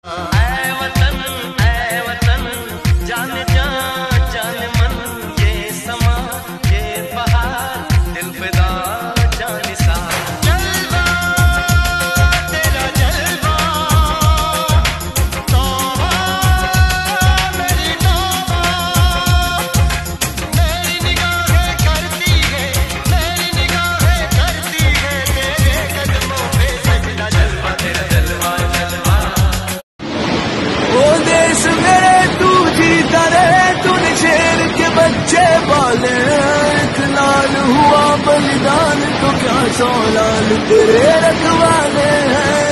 ऐ वतन जान जा जान मन ये समा ये बहार दिल फिदा जान सा जलवा तेरा जलवा तौबा मेरी तौबा मेरी निगाहें करती है तेरे कदमों पे सजदा जलवा तेरा जलवा जलवा। ओ देश मेरे तू जीता रहे तूने शेर के बच्चे पाले एक लाल हुआ बलिदान तो क्या 100 लाल तेरे रखवाले हैं।